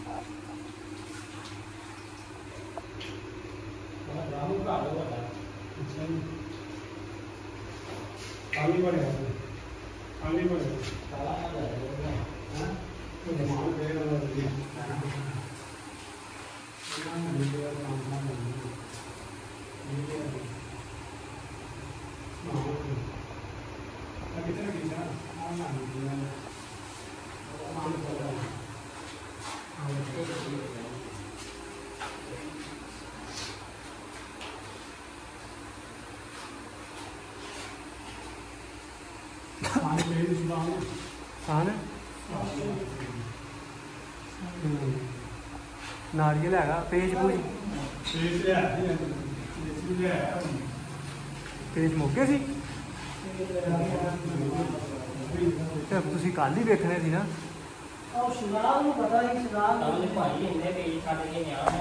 ਰਾਮੂ ਘਰ ਦਾ ਵੱਡਾ ਅੱਛਾ ਜੀ ਕਾਲੀ ਬਣੇ ਕਾਲੀ ਬਣੇ ਕਾਲਾ ਨਾ ਜਾਏ ਹਾਂ ਉਹ ਜਮਾਨ ਦੇ ਰਹਾ ਹੈ ਇਹਨਾਂ ਨੇ ਜਿਹੜਾ ਕੰਮ ਕਰਨਾ ਹੈ ਇਹ ਹੈ ਕਿਤੇ ਨਾ ਕਿਤੇ ਆ ਨਾ ਨਹੀਂ ਮਾਨ ਕਰਦਾ नारियल है पेज पूज पेज मुक्के सी तुसी कल ही देखने सी ना।